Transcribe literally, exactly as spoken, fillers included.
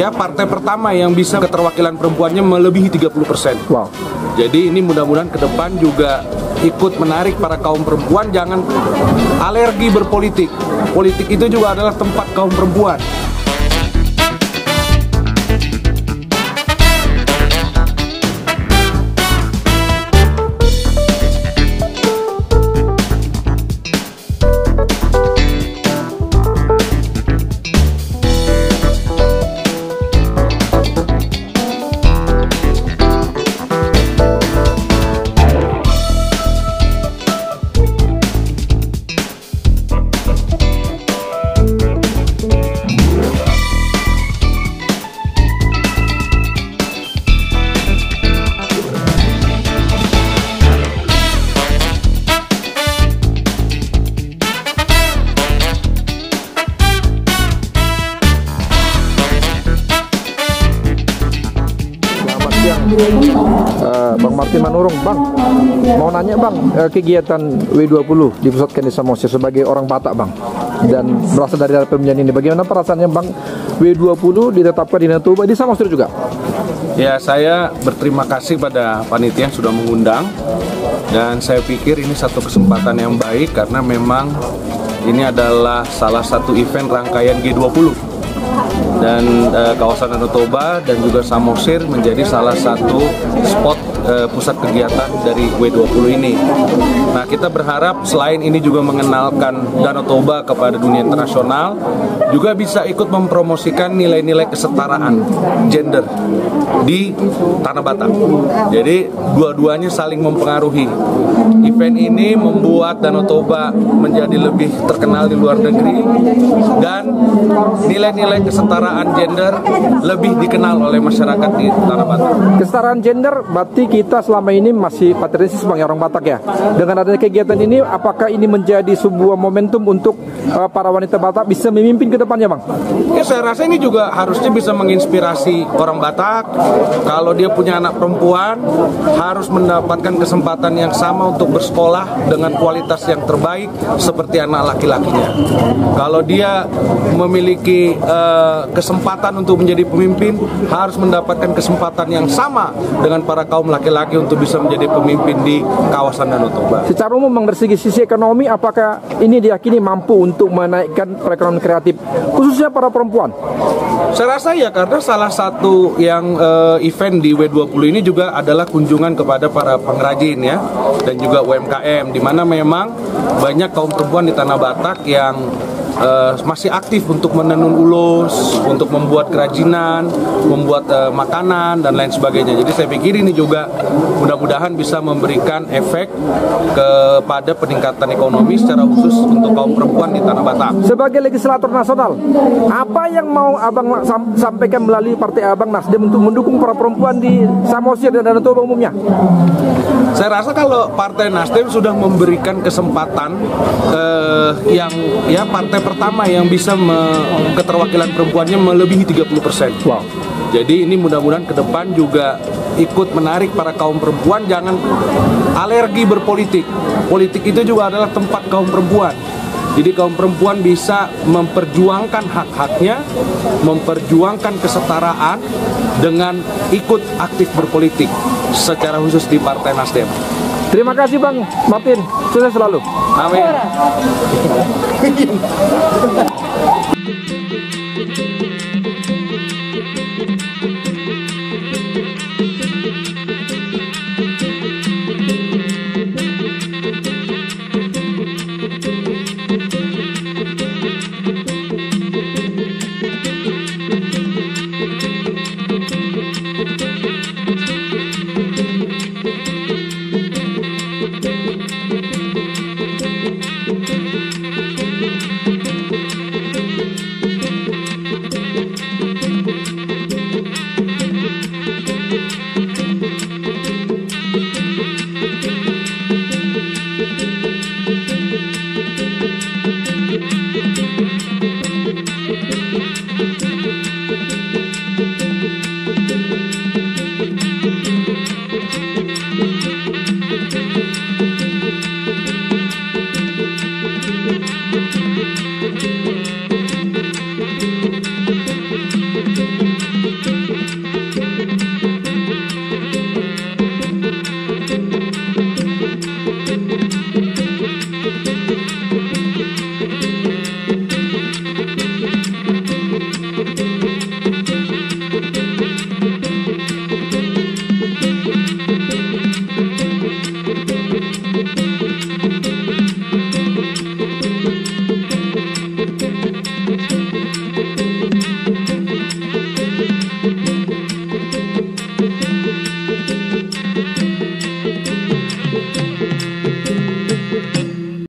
ya partai pertama yang bisa keterwakilan perempuannya melebihi tiga puluh persen. Wow. Jadi ini mudah-mudahan ke depan juga ikut menarik para kaum perempuan, jangan alergi berpolitik. Politik itu juga adalah tempat kaum perempuan. Uh, Bang Martin Manurung, Bang, mau nanya Bang, uh, kegiatan W dua puluh dipusatkan di Samosir sebagai orang Batak Bang, dan berasal dari pemilihan ini, bagaimana perasaannya Bang W dua puluh ditetapkan di Danau Toba di Samosir juga? Ya, saya berterima kasih pada panitia yang sudah mengundang, dan saya pikir ini satu kesempatan yang baik karena memang ini adalah salah satu event rangkaian G dua puluh. Dan e, kawasan Danau Toba dan juga Samosir menjadi salah satu spot e, pusat kegiatan dari W dua puluh ini. Nah, kita berharap selain ini juga mengenalkan Danau Toba kepada dunia internasional, juga bisa ikut mempromosikan nilai-nilai kesetaraan gender di Tanah Batak. Jadi dua-duanya saling mempengaruhi. Event ini membuat Danau Toba menjadi lebih terkenal di luar negeri, dan nilai-nilai kesetaraan gender lebih dikenal oleh masyarakat di Tanah Batak. Kesetaraan gender berarti kita selama ini masih patriarkis sebagai orang Batak ya. Dengan adanya kegiatan ini, apakah ini menjadi sebuah momentum untuk uh, para wanita Batak bisa memimpin ke depannya, Bang? Ya, saya rasa ini juga harusnya bisa menginspirasi orang Batak. Kalau dia punya anak perempuan, harus mendapatkan kesempatan yang sama untuk bersekolah dengan kualitas yang terbaik seperti anak laki-lakinya. Kalau dia memiliki uh, kesempatan untuk menjadi pemimpin, harus mendapatkan kesempatan yang sama dengan para kaum laki-laki untuk bisa menjadi pemimpin di kawasan Danau Toba. Secara umum, Bang, dari segi sisi ekonomi, apakah ini diyakini mampu untuk menaikkan perekonomian kreatif, khususnya para perempuan? Saya rasa ya, karena salah satu yang uh, event di W dua puluh ini juga adalah kunjungan kepada para pengrajin ya, dan juga U M K M, di mana memang banyak kaum perempuan di Tanah Batak yang Uh, masih aktif untuk menenun ulus, untuk membuat kerajinan, membuat uh, makanan dan lain sebagainya. Jadi saya pikir ini juga mudah-mudahan bisa memberikan efek kepada peningkatan ekonomi secara khusus untuk kaum perempuan di Tanah Batak. Sebagai legislator nasional, apa yang mau Abang sam sampaikan melalui partai Abang Nasdem untuk mendukung para perempuan di Samosir dan Danau Toba umumnya? Saya rasa kalau Partai Nasdem sudah memberikan kesempatan uh, yang ya partai pertama yang bisa keterwakilan perempuannya melebihi tiga puluh persen. Wow. Jadi ini mudah-mudahan ke depan juga ikut menarik para kaum perempuan, jangan alergi berpolitik. Politik itu juga adalah tempat kaum perempuan. Jadi kaum perempuan bisa memperjuangkan hak-haknya, memperjuangkan kesetaraan dengan ikut aktif berpolitik, secara khusus di Partai Nasdem. Terima kasih Bang Martin, sukses selalu. Amin.